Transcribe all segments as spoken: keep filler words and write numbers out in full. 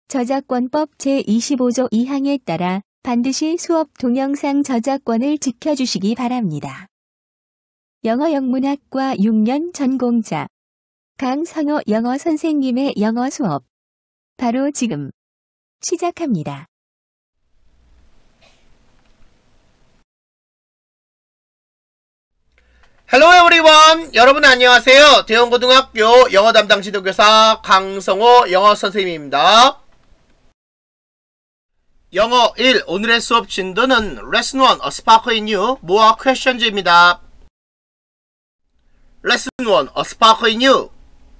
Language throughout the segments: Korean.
저작권법 제이십오조 이항에 따라 반드시 수업 동영상 저작권을 지켜주시기 바랍니다. 영어 영문학과 육 년 전공자 강선호 영어 선생님의 영어 수업 바로 지금 시작합니다. Hello everyone! 여러분 안녕하세요. 대원고등학교 영어 담당 지도교사 강성호 영어 선생님입니다. 영어 일 오늘의 수업 진도는 Lesson 일 A Spark in You More Questions입니다. Lesson 일 A Spark in You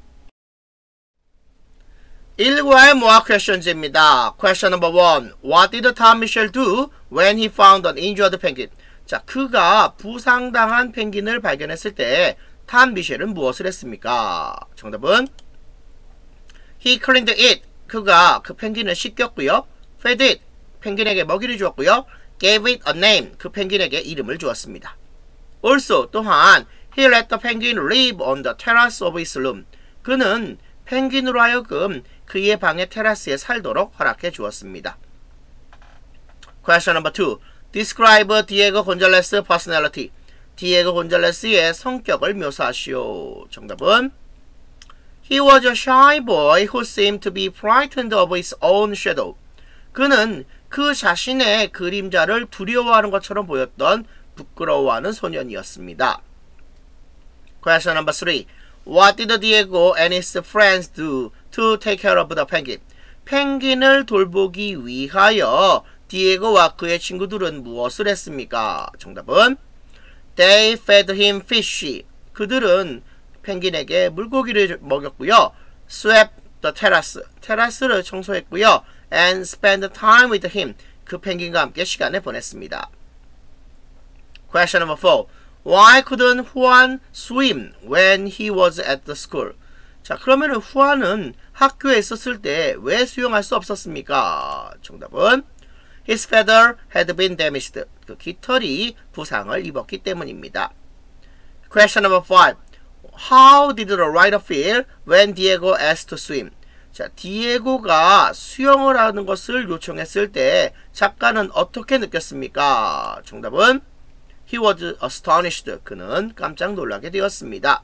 일과의 More Questions입니다. Question number one. What did Tom Mitchell do when he found an injured penguin? 자, 그가 부상당한 펭귄을 발견했을 때 탐 미셸은 무엇을 했습니까? 정답은 He cleaned it. 그가 그 펭귄을 씻겼고요. Fed it. 펭귄에게 먹이를 주었고요. Gave it a name. 그 펭귄에게 이름을 주었습니다. Also, 또한 He let the penguin live on the terrace of his room. 그는 펭귄으로 하여금 그의 방의 테라스에 살도록 허락해 주었습니다. Question number two. Describe Diego Gonzalez's personality. 디에고 곤잘레스의 성격을 묘사하시오. 정답은 He was a shy boy who seemed to be frightened of his own shadow. 그는 그 자신의 그림자를 두려워하는 것처럼 보였던 부끄러워하는 소년이었습니다. Question number three. What did Diego and his friends do to take care of the penguin? 펭귄을 돌보기 위하여 디에고와 그의 친구들은 무엇을 했습니까? 정답은 They fed him fish. 그들은 펭귄에게 물고기를 먹였고요. Swept the terrace. 테라스를 청소했고요. And spent time with him. 그 펭귄과 함께 시간을 보냈습니다. Question number four. Why couldn't Juan swim when he was at the school? 자, 그러면은 후안은 학교에 있었을 때 왜 수영할 수 없었습니까? 정답은 His feather had been damaged. 그 깃털이 부상을 입었기 때문입니다. Question number five. How did the writer feel when Diego asked to swim? 자, 디에고가 수영을 하는 것을 요청했을 때 작가는 어떻게 느꼈습니까? 정답은 He was astonished. 그는 깜짝 놀라게 되었습니다.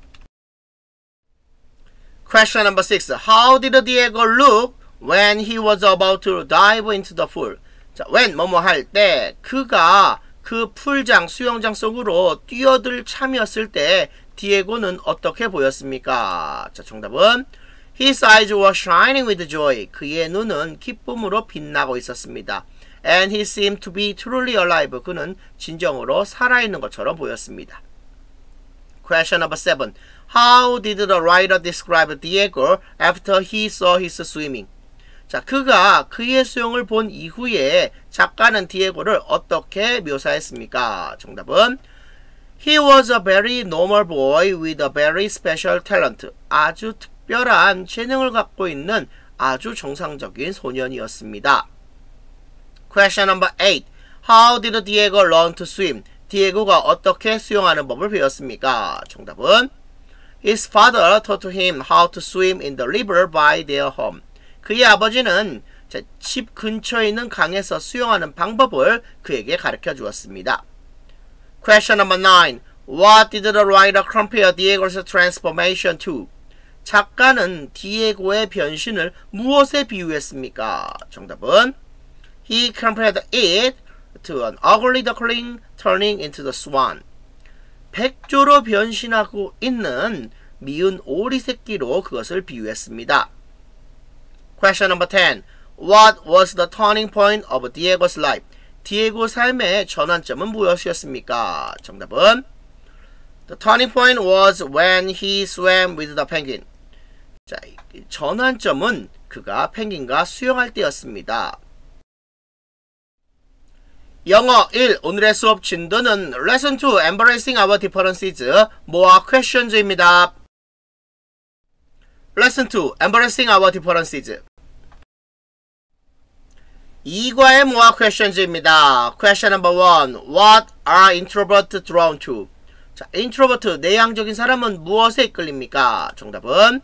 Question number six. How did Diego look when he was about to dive into the pool? 자, when 뭐뭐 할 때 그가 그 풀장 수영장 속으로 뛰어들 참이었을 때 디에고는 어떻게 보였습니까? 자, 정답은 His eyes were shining with joy. 그의 눈은 기쁨으로 빛나고 있었습니다. And he seemed to be truly alive. 그는 진정으로 살아있는 것처럼 보였습니다. Question number seven. How did the writer describe Diego after he saw his swimming? 자, 그가 그의 수영을 본 이후에 작가는 디에고를 어떻게 묘사했습니까? 정답은 He was a very normal boy with a very special talent. 아주 특별한 재능을 갖고 있는 아주 정상적인 소년이었습니다. Question number eight. How did Diego learn to swim? 디에고가 어떻게 수영하는 법을 배웠습니까? 정답은 His father taught him how to swim in the river by their home. 그의 아버지는 집 근처에 있는 강에서 수영하는 방법을 그에게 가르쳐 주었습니다. Question number nine. What did the writer compare Diego's transformation to? 작가는 디에고의 변신을 무엇에 비유했습니까? 정답은 He compared it to an ugly duckling turning into the swan. 백조로 변신하고 있는 미운 오리 새끼로 그것을 비유했습니다. Question number ten. What was the turning point of Diego's life? 디에고 삶의 전환점은 무엇이었습니까? 정답은 The turning point was when he swam with the penguin. 자, 전환점은 그가 펭귄과 수영할 때였습니다. 영어 일 오늘의 수업 진도는 Lesson two Embracing Our Differences More Questions입니다. Lesson two Embracing Our Differences. 이과의 More Questions입니다. Question number one. What are introverts drawn to? 자, introvert, 내향적인 사람은 무엇에 이끌립니까? 정답은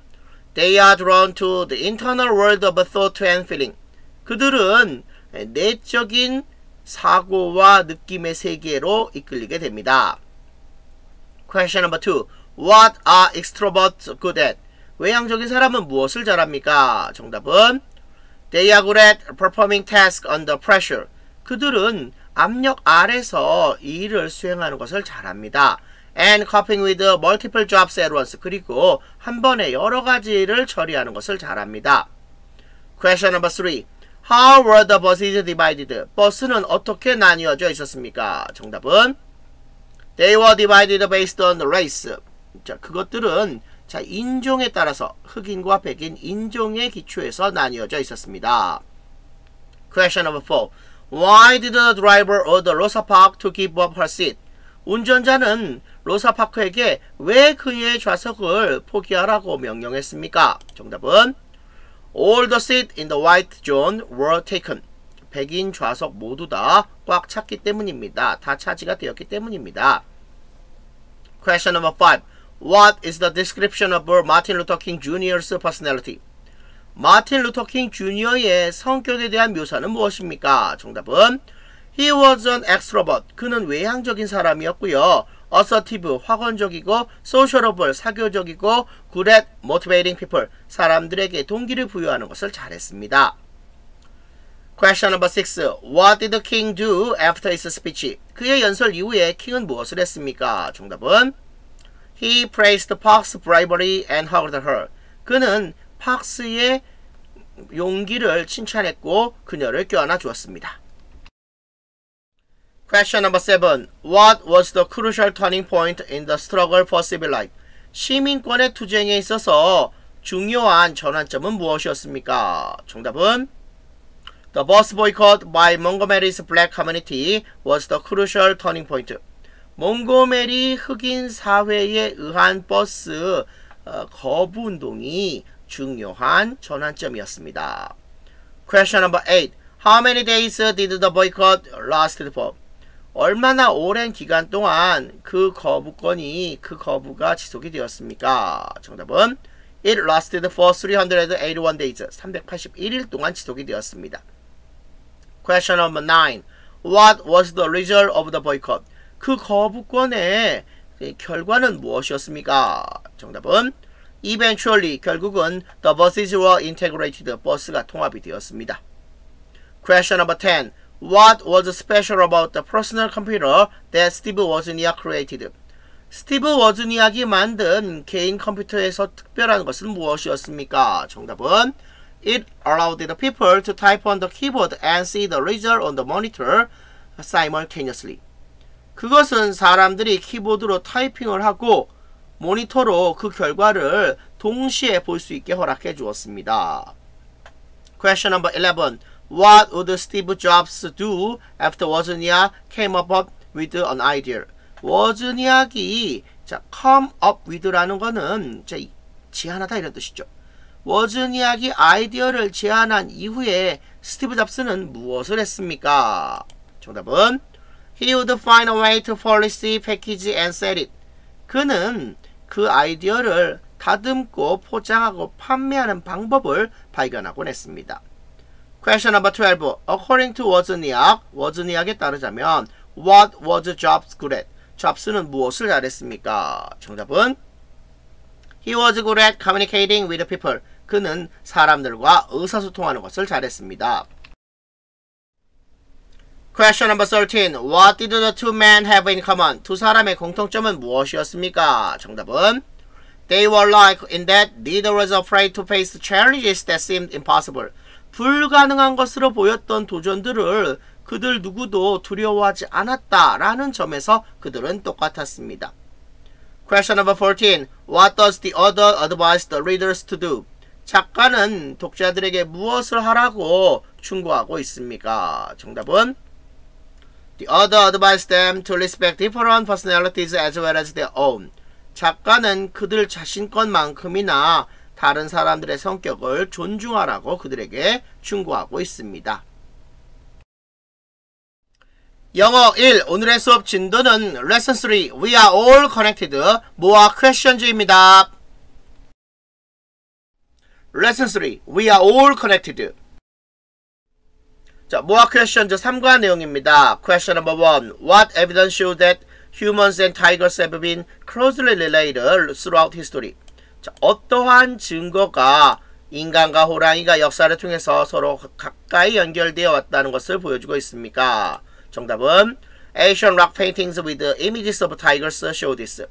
They are drawn to the internal world of thought and feeling. 그들은 내적인 사고와 느낌의 세계로 이끌리게 됩니다. Question number two. What are extroverts good at? 외향적인 사람은 무엇을 잘합니까? 정답은 They are good at performing tasks under pressure. 그들은 압력 아래서 일을 수행하는 것을 잘합니다. And coping with multiple jobs at once. 그리고 한 번에 여러 가지 일을 처리하는 것을 잘합니다. Question number three. How were the buses divided? 버스는 어떻게 나뉘어져 있었습니까? 정답은 They were divided based on the race. 자, 그것들은 자, 인종에 따라서 흑인과 백인 인종의 기초에서 나뉘어져 있었습니다. Question number four. Why did the driver order Rosa Parks to give up her seat? 운전자는 로사 파크에게 왜 그녀의 좌석을 포기하라고 명령했습니까? 정답은 All the seats in the white zone were taken. 백인 좌석 모두 다 꽉 찼기 때문입니다. 다 차지가 되었기 때문입니다. Question number five. What is the description of Martin Luther King Junior's personality? 마틴 루터 킹 주니어의 성격에 대한 묘사는 무엇입니까? 정답은 He was an extrovert. 그는 외향적인 사람이었고요. assertive, 확언적이고 sociable, 사교적이고 good at motivating people. 사람들에게 동기를 부여하는 것을 잘했습니다. Question number six. What did the king do after his speech? 그의 연설 이후에 킹은 무엇을 했습니까? 정답은 He praised Parks' bravery and hugged her. 그는 팍스의 용기를 칭찬했고 그녀를 껴안아 주었습니다. Question number seven. What was the crucial turning point in the struggle for civil life? 시민권의 투쟁에 있어서 중요한 전환점은 무엇이었습니까? 정답은 The bus boycott by Montgomery's black community was the crucial turning point. 몽고메리 흑인 사회에 의한 버스 어, 거부 운동이 중요한 전환점이었습니다. Question number eight. How many days did the boycott last for? 얼마나 오랜 기간 동안 그 거부권이 그 거부가 지속이 되었습니까? 정답은 It lasted for three hundred eighty-one days. 삼백팔십일 일 동안 지속이 되었습니다. Question number nine. What was the result of the boycott? 그 거부권의 결과는 무엇이었습니까? 정답은 Eventually, 결국은 the buses were integrated. 버스가 통합이 되었습니다. Question number ten. What was special about the personal computer that Steve Wozniak created? 스티브 워즈니악이 만든 개인 컴퓨터에서 특별한 것은 무엇이었습니까? 정답은 It allowed the people to type on the keyboard and see the result on the monitor simultaneously. 그것은 사람들이 키보드로 타이핑을 하고 모니터로 그 결과를 동시에 볼 수 있게 허락해 주었습니다. Question number eleven. What would Steve Jobs do after Wozniak came up with an idea? 워즈니악이 자, come up with라는 거는 자, 제안하다 이런 뜻이죠. 워즈니악이 아이디어를 제안한 이후에 스티브 잡스는 무엇을 했습니까? 정답은 He would find a way to policy, package and sell it. 그는 그 아이디어를 다듬고 포장하고 판매하는 방법을 발견하곤 했습니다. Question number twelve. According to Wozniak, 워즈니악에 따르자면 What was Jobs good at? 잡스는 무엇을 잘했습니까? 정답은 He was good at communicating with people. 그는 사람들과 의사소통하는 것을 잘했습니다. Question number thirteen. What did the two men have in common? 두 사람의 공통점은 무엇이었습니까? 정답은 They were alike in that neither was afraid to face challenges that seemed impossible. 불가능한 것으로 보였던 도전들을 그들 누구도 두려워하지 않았다라는 점에서 그들은 똑같았습니다. Question number fourteen. What does the author advise the readers to do? 작가는 독자들에게 무엇을 하라고 충고하고 있습니까? 정답은 The author advised them to respect different personalities as well as their own. 작가는 그들 자신 것만큼이나 다른 사람들의 성격을 존중하라고 그들에게 충고하고 있습니다. 영어 일. 오늘의 수업 진도는 Lesson three. We are all connected. 모아 퀘션즈입니다. Lesson three. We are all connected. 자, 모아 퀘스천즈 삼 과 내용입니다. Question number one. What evidence shows that humans and tigers have been closely related throughout history? 자, 어떠한 증거가 인간과 호랑이가 역사를 통해서 서로 가까이 연결되어 왔다는 것을 보여주고 있습니까? 정답은 Asian rock paintings with images of tigers show this.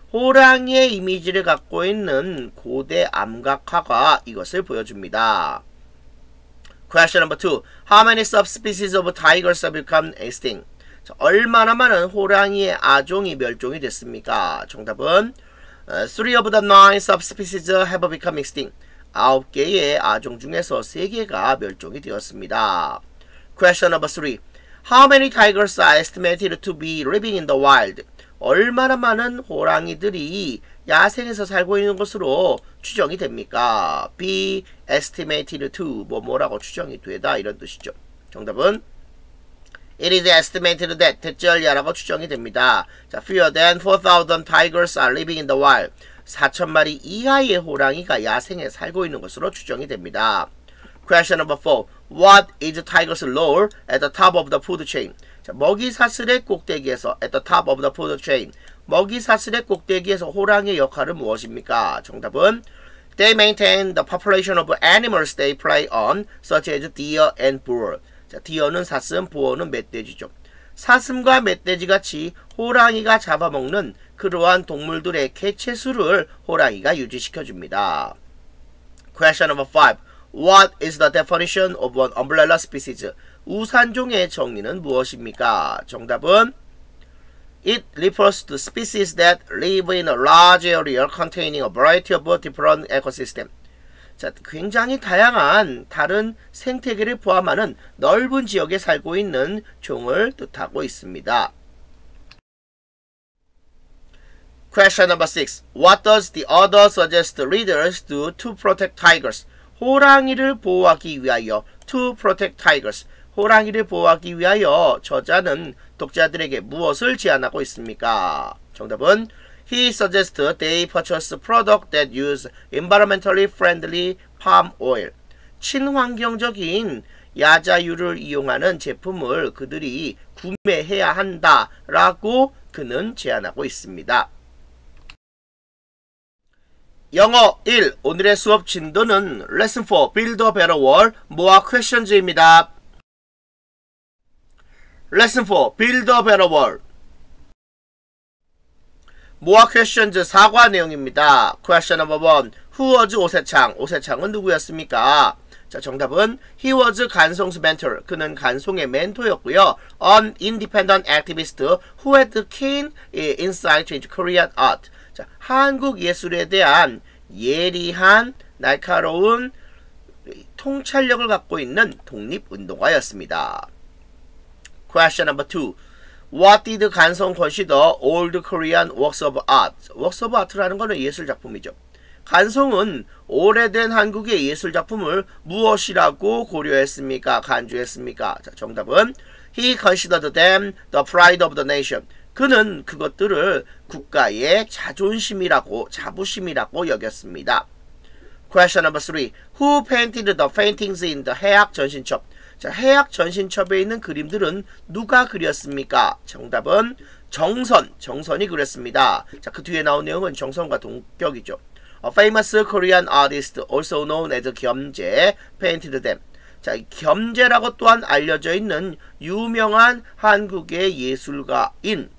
호랑이의 이미지를 갖고 있는 고대 암각화가 이것을 보여줍니다. Question number two. How many subspecies of tigers have become extinct? 자, 얼마나 많은 호랑이의 아종이 멸종이 됐습니까? 정답은 uh, Three of the nine subspecies have become extinct. 아홉 개의 아종 중에서 세 개가 멸종이 되었습니다. Question number three. How many tigers are estimated to be living in the wild? 얼마나 많은 호랑이들이 야생에서 살고 있는 것으로 추정이 됩니까? Be estimated to 뭐 뭐라고 추정이 되다 이런 뜻이죠. 정답은 It is estimated that 대절야라고 추정이 됩니다. 자, fewer than four thousand tigers are living in the wild. 사천 마리 이하의 호랑이가 야생에 살고 있는 것으로 추정이 됩니다. Question number four. What is tiger's role at the top of the food chain? 자, 먹이 사슬의 꼭대기에서 at the top of the food chain. 먹이 사슬의 꼭대기에서 호랑이의 역할은 무엇입니까? 정답은 They maintain the population of animals they prey on, such as deer and boar. 자, deer는 사슴, boar는 멧돼지죠. 사슴과 멧돼지 같이 호랑이가 잡아먹는 그러한 동물들의 개체수를 호랑이가 유지시켜줍니다. Question number five. What is the definition of an umbrella species? 우산종의 정의는 무엇입니까? 정답은 It refers to species that live in a large area containing a variety of different ecosystems. 자, 굉장히 다양한 다른 생태계를 포함하는 넓은 지역에 살고 있는 종을 뜻하고 있습니다. Question number six. What does the author suggest readers do to protect tigers? 호랑이를 보호하기 위하여 to protect tigers. 호랑이를 보호하기 위하여 저자는 독자들에게 무엇을 제안하고 있습니까? 정답은 He suggests they purchase products that use environmentally friendly palm oil. 친환경적인 야자유를 이용하는 제품을 그들이 구매해야 한다라고 그는 제안하고 있습니다. 영어 일. 오늘의 수업 진도는 Lesson four. Build a better world. 모아 퀘스천즈입니다. Lesson four. Build a better world. 모아 퀘스천즈 사 과 내용입니다. Question number one. Who was 오세창? 오세창은 누구였습니까? 자, 정답은 He was 간송's mentor. 그는 간송의 멘토였고요. An independent activist who had keen insight into Korean art. 자, 한국 예술에 대한 예리한 날카로운 통찰력을 갖고 있는 독립운동가였습니다. Question number two. What did 간송 consider old Korean works of art? works of art라는 것은 예술작품이죠. 간송은 오래된 한국의 예술작품을 무엇이라고 고려했습니까? 간주했습니까? 자, 정답은 He considered them the pride of the nation. 그는 그것들을 국가의 자존심이라고 자부심이라고 여겼습니다. Question number three. Who painted the paintings in the 해학 전신첩? 자, 해학 전신첩에 있는 그림들은 누가 그렸습니까? 정답은 정선, 정선이 그렸습니다. 자, 그 뒤에 나온 내용은 정선과 동격이죠. A famous Korean artist, also known as 겸재, painted them. 자, 겸재라고 또한 알려져 있는 유명한 한국의 예술가인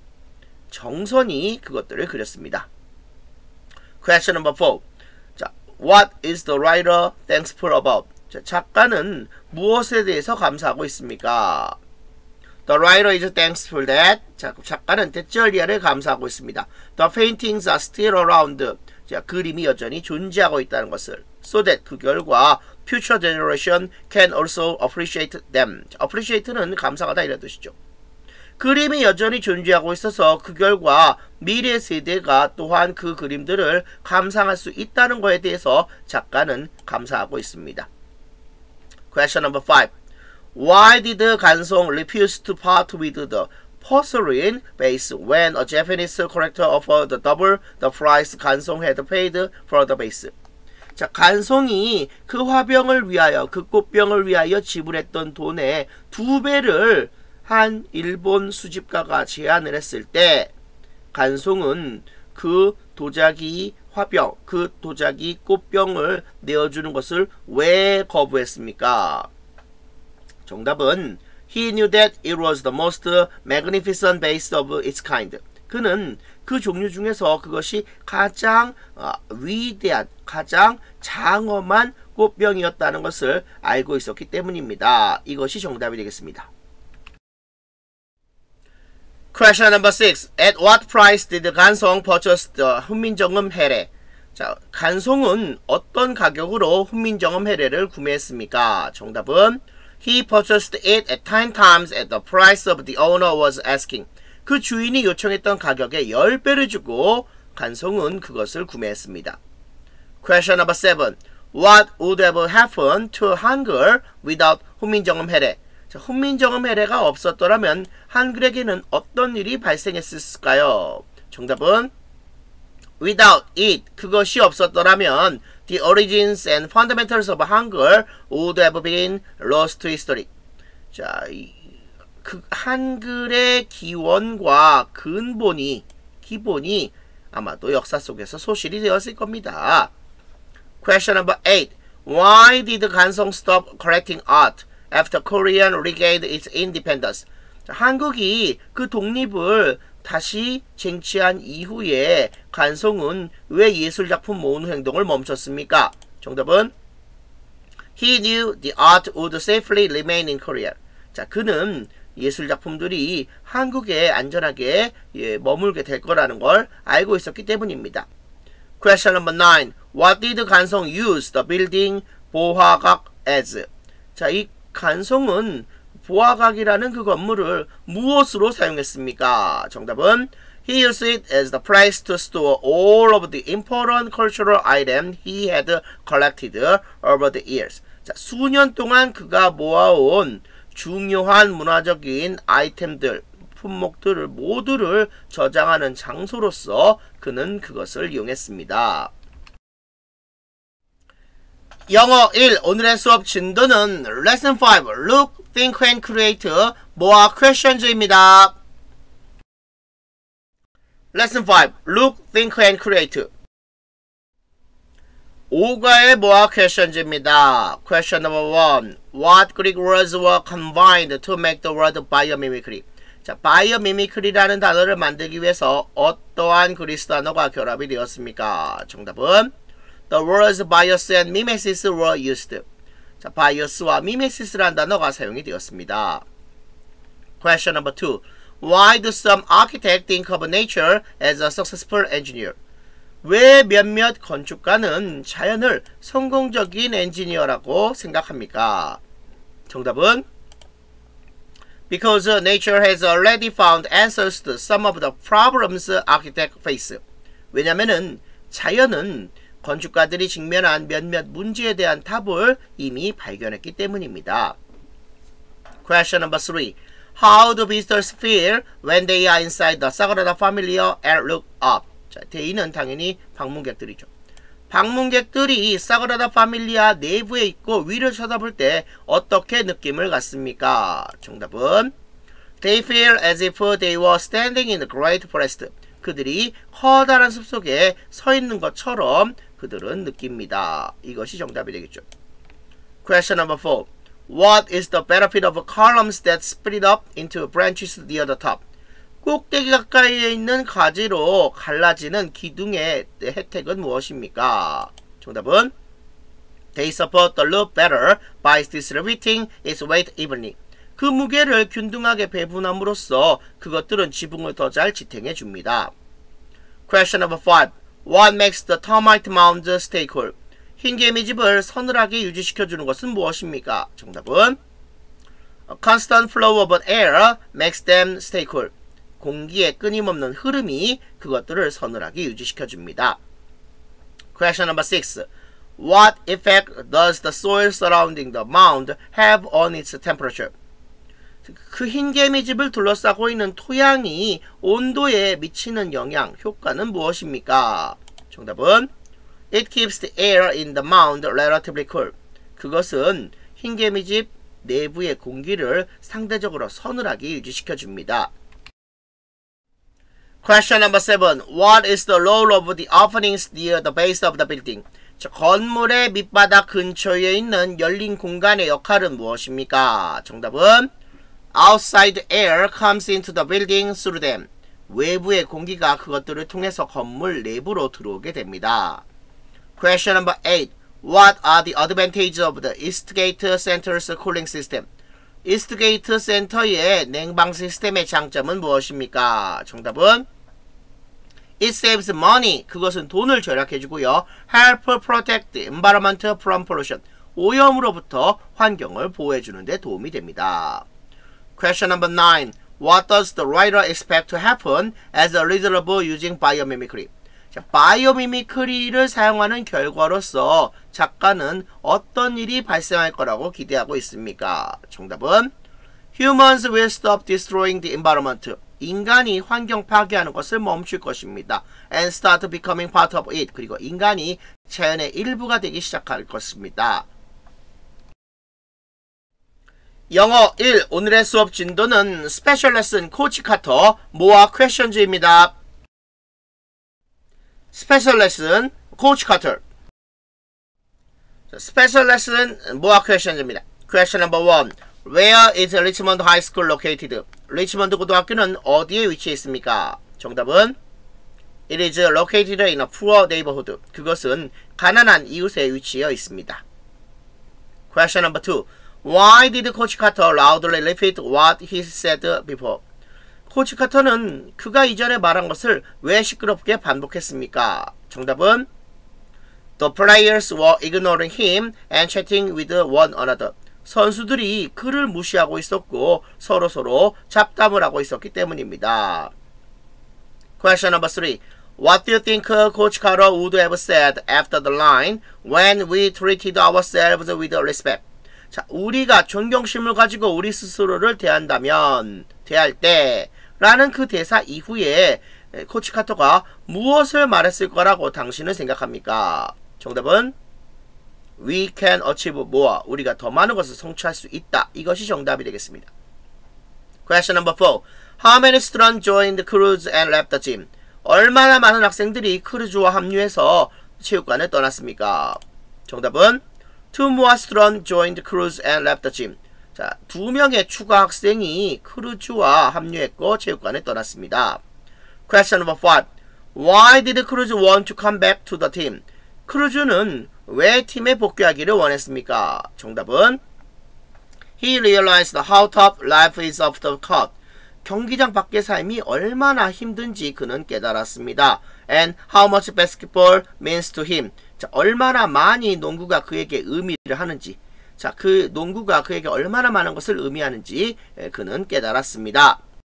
정선이 그것들을 그렸습니다. Question number four. 자, what is the writer thankful about? 자, 작가는 무엇에 대해서 감사하고 있습니까? The writer is thankful that. 자, 작가는 대절리아를 감사하고 있습니다. The paintings are still around. 자, 그림이 여전히 존재하고 있다는 것을. So that 그 결과 future generation can also appreciate them. 자, appreciate는 감사하다 이런 뜻이죠. 그림이 여전히 존재하고 있어서 그 결과 미래 세대가 또한 그 그림들을 감상할 수 있다는 것에 대해서 작가는 감사하고 있습니다. Question number five. Why did 간송 refuse to part with the porcelain vase when a Japanese collector offered double the price 간송 had paid for the vase? 자, 간송이 그 화병을 위하여, 그 꽃병을 위하여 지불했던 돈의 두 배를 한 일본 수집가가 제안을 했을 때 간송은 그 도자기 화병, 그 도자기 꽃병을 내어주는 것을 왜 거부했습니까? 정답은 He knew that it was the most magnificent vase of its kind. 그는 그 종류 중에서 그것이 가장 어, 위대한, 가장 장엄한 꽃병이었다는 것을 알고 있었기 때문입니다. 이것이 정답이 되겠습니다. Question number six. At what price did 간송 purchase the 훈민정음 해례? 자, 간송은 어떤 가격으로 훈민정음 해례를 구매했습니까? 정답은 He purchased it at ten times at the price of the owner was asking. 그 주인이 요청했던 가격의 십 배를 주고 간송은 그것을 구매했습니다. Question number seven. What would have happened to 한글 without 훈민정음 해례? 자, 훈민정음 해례가 없었더라면 한글에게는 어떤 일이 발생했을까요? 정답은 without it, 그것이 없었더라면 the origins and fundamentals of 한글 would have been lost to history. 자, 이, 그 한글의 기원과 근본이, 기본이 아마도 역사 속에서 소실이 되었을 겁니다. Question number eight. Why did 간송 stop collecting art after Korean regained its independence? 자, 한국이 그 독립을 다시 쟁취한 이후에 간송은 왜 예술작품 모으는 행동을 멈췄습니까? 정답은 He knew the art would safely remain in Korea. 자, 그는 예술작품들이 한국에 안전하게 예, 머물게 될 거라는 걸 알고 있었기 때문입니다. Question number nine. What did 간송 use the building 보화각 as? 자, 이 간송은 보화각이라는 그 건물을 무엇으로 사용했습니까? 정답은 He used it as the place to store all of the important cultural items he had collected over the years. 자, 수년 동안 그가 모아온 중요한 문화적인 아이템들, 품목들을 모두를 저장하는 장소로서 그는 그것을 이용했습니다. 영어 일. 오늘의 수업 진도는 Lesson five. Look, Think and Create 모아 Questions입니다. Lesson five. Look, Think and Create. 오과의 모아 Questions입니다. Question number one. What Greek words were combined to make the word biomimicry? 자, biomimicry라는 단어를 만들기 위해서 어떠한 그리스 단어가 결합이 되었습니까? 정답은 The words bias and mimesis were used. 자, bias와 mimesis라는 단어가 사용이 되었습니다. Question number two. Why do some architects think of nature as a successful engineer? 왜 몇몇 건축가는 자연을 성공적인 엔지니어라고 생각합니까? 정답은 Because nature has already found answers to some of the problems architects face. 왜냐면은 자연은 건축가들이 직면한 몇몇 문제에 대한 답을 이미 발견했기 때문입니다. Question number three. How do visitors feel when they are inside the Sagrada Familia and look up? 자, 대인은 당연히 방문객들이죠. 방문객들이 사그라다 파밀리아 내부에 있고 위를 쳐다볼 때 어떻게 느낌을 갖습니까? 정답은 They feel as if they were standing in the great forest. 그들이 커다란 숲속에 서 있는 것처럼 그들은 느낍니다. 이것이 정답이 되겠죠. Question number four. What is the benefit of columns that split up into branches near the top? 꼭대기 가까이에 있는 가지로 갈라지는 기둥의 혜택은 무엇입니까? 정답은 They support the loop better by distributing its weight evenly. 그 무게를 균등하게 배분함으로써 그것들은 지붕을 더 잘 지탱해 줍니다. Question number five. What makes the termite mound stay cool? 흰개미집을 서늘하게 유지시켜주는 것은 무엇입니까? 정답은 A constant flow of air makes them stay cool. 공기의 끊임없는 흐름이 그것들을 서늘하게 유지시켜줍니다. Question number six. What effect does the soil surrounding the mound have on its temperature? 그 흰개미집을 둘러싸고 있는 토양이 온도에 미치는 영향, 효과는 무엇입니까? 정답은 It keeps the air in the mound relatively cool. 그것은 흰개미집 내부의 공기를 상대적으로 서늘하게 유지시켜 줍니다. Question number seven. What is the role of the openings near the base of the building? 자, 건물의 밑바닥 근처에 있는 열린 공간의 역할은 무엇입니까? 정답은 Outside air comes into the building through them. 외부의 공기가 그것들을 통해서 건물 내부로 들어오게 됩니다. Question number eight. What are the advantages of the Eastgate Center's cooling system? 이스트게이트 센터의 냉방 시스템의 장점은 무엇입니까? 정답은 It saves money. 그것은 돈을 절약해주고요. Help protect the environment from pollution. 오염으로부터 환경을 보호해주는 데 도움이 됩니다. Question number nine. What does the writer expect to happen as a result of using biomimicry? 자, 바이오미미크리를 사용하는 결과로서 작가는 어떤 일이 발생할 거라고 기대하고 있습니까? 정답은 Humans will stop destroying the environment. 인간이 환경 파괴하는 것을 멈출 것입니다. And start becoming part of it. 그리고 인간이 자연의 일부가 되기 시작할 것입니다. 영어 일. 오늘의 수업 진도는 스페셜 레슨 코치 카터 모아 퀘션즈입니다. 스페셜 레슨 코치 카터. 스페셜 레슨 모아 퀘션즈입니다. Question number one. Where is Richmond High School located? 리치먼드 고등학교는 어디에 위치해 있습니까? 정답은 It is located in a poor neighborhood. 그것은 가난한 이웃에 위치해 있습니다. Question number two. Why did Coach Carter loudly repeat what he said before? 코치 카터는 그가 이전에 말한 것을 왜 시끄럽게 반복했습니까? 정답은 The players were ignoring him and chatting with one another. 선수들이 그를 무시하고 있었고 서로서로 잡담을 하고 있었기 때문입니다. Question number three. What do you think Coach Carter would have said after the line when we treated ourselves with respect? 자, 우리가 존경심을 가지고 우리 스스로를 대한다면, 대할 때 라는 그 대사 이후에 코치 카터가 무엇을 말했을 거라고 당신은 생각합니까? 정답은 We can achieve more. 우리가 더 많은 것을 성취할 수 있다. 이것이 정답이 되겠습니다. Question number four. How many students joined the cruise and left the gym? 얼마나 많은 학생들이 크루즈와 합류해서 체육관을 떠났습니까? 정답은 Two more students joined the cruise and left the gym. 자, 두 명의 추가 학생이 크루즈와 합류했고 체육관을 떠났습니다. Question number five. Why did the cruise want to come back to the team? 크루즈는 왜 팀에 복귀하기를 원했습니까? 정답은 He realized how tough life is off the court. 경기장 밖의 삶이 얼마나 힘든지 그는 깨달았습니다. And how much basketball means to him. 자, 얼마나 많이 농구가 그에게 의미를 하는지, 자, 그 농구가 그에게 얼마나 많은 것을 의미하는지 그는 깨달았습니다.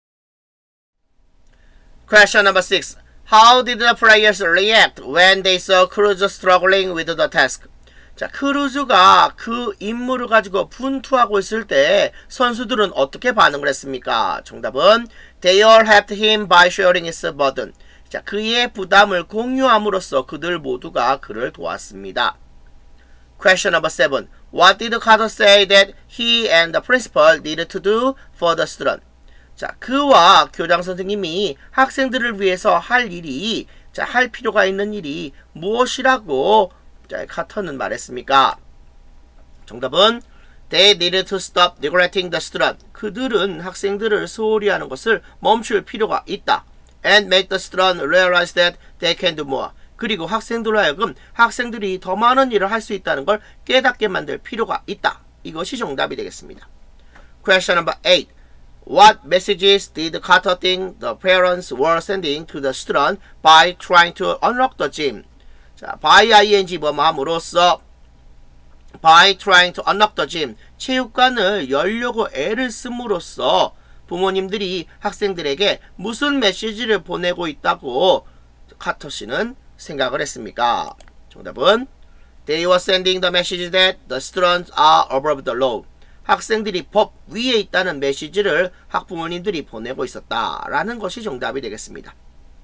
Question number six. How did the players react when they saw Cruz struggling with the task? 자, 크루즈가 그 임무를 가지고 분투하고 있을 때 선수들은 어떻게 반응을 했습니까? 정답은 They all helped him by sharing his burden. 자, 그의 부담을 공유함으로써 그들 모두가 그를 도왔습니다. Question number seven. What did Carter say that he and the principal needed to do for the student? 자, 그와 교장 선생님이 학생들을 위해서 할 일이, 자, 할 필요가 있는 일이 무엇이라고 자, 카터는 말했습니까? 정답은 They needed to stop neglecting the student. 그들은 학생들을 소홀히 하는 것을 멈출 필요가 있다. And make the student realize that they can do more. 그리고 학생들로 하여금 학생들이 더 많은 일을 할 수 있다는 걸 깨닫게 만들 필요가 있다. 이것이 정답이 되겠습니다. Question number eight. What messages did Carter think the parents were sending to the student by trying to unlock the gym? 자, by ing 뭐뭐함으로써 by trying to unlock the gym. 체육관을 열려고 애를 씀으로써 부모님들이 학생들에게 무슨 메시지를 보내고 있다고 카터 씨는 생각을 했습니까? 정답은 They were sending the message that the students are above the law. 학생들이 법 위에 있다는 메시지를 학부모님들이 보내고 있었다라는 것이 정답이 되겠습니다.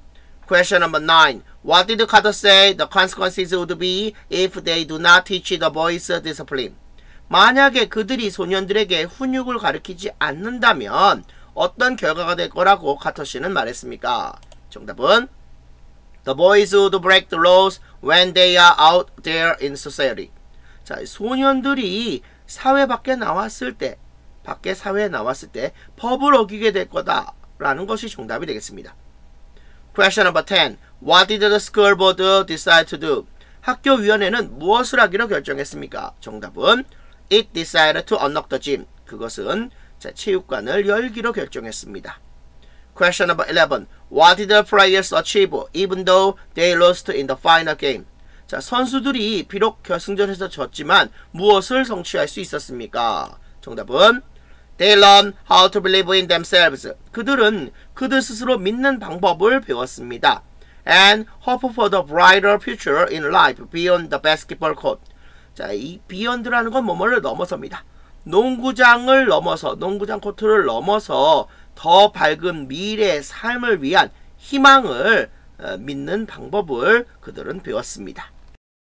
Question number nine. What did Carter say the consequences would be if they do not teach the boys discipline? 만약에 그들이 소년들에게 훈육을 가르치지 않는다면 어떤 결과가 될 거라고 카터 씨는 말했습니까? 정답은 The boys would break the laws when they are out there in society. 자, 소년들이 사회 밖에 나왔을 때, 밖에 사회에 나왔을 때 법을 어기게 될 거다라는 것이 정답이 되겠습니다. Question number ten. What did the school board decide to do? 학교위원회는 무엇을 하기로 결정했습니까? 정답은 It decided to unlock the gym. 그것은 자, 체육관을 열기로 결정했습니다. Question number eleven. What did the players achieve even though they lost in the final game? 자, 선수들이 비록 결승전에서 졌지만 무엇을 성취할 수 있었습니까? 정답은 They learned how to believe in themselves. 그들은 그들 스스로 믿는 방법을 배웠습니다. And hope for the brighter future in life beyond the basketball court. 자, 이 beyond라는 건 뭐뭐를 넘어섭니다. 농구장을 넘어서, 농구장 코트를 넘어서 더 밝은 미래의 삶을 위한 희망을 어, 믿는 방법을 그들은 배웠습니다.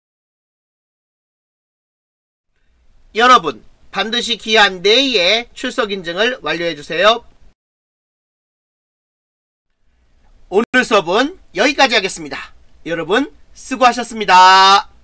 여러분, 반드시 기한 내에 출석 인증을 완료해주세요. 오늘 수업은 여기까지 하겠습니다. 여러분, 수고하셨습니다.